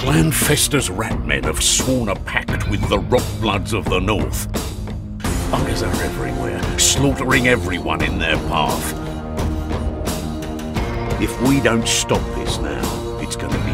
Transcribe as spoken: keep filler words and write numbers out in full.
Clan Fester's ratmen have sworn a pact with the Rockbloods of the North. Buggers are everywhere, slaughtering everyone in their path. If we don't stop this now, it's gonna